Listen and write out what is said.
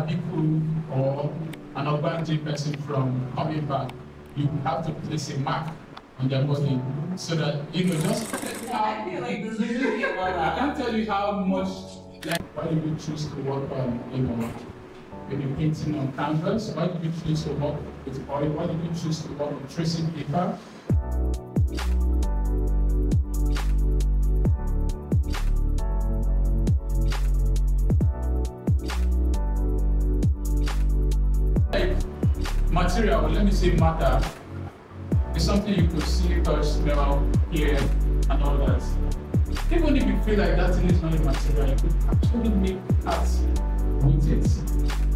Adebiyi or an Ogbanje person from coming back, you have to place a mark on their body so that just I feel like this is really about that. I can't tell you how much. Like, why did you choose to work on maybe painting on canvas? Why did you choose to work with oil? Why did you choose to work with tracing paper? Material, let me say matter, is something you could see, touch, smell, hear, and all that. Even if you feel like that thing is not a material, you could actually make art with it.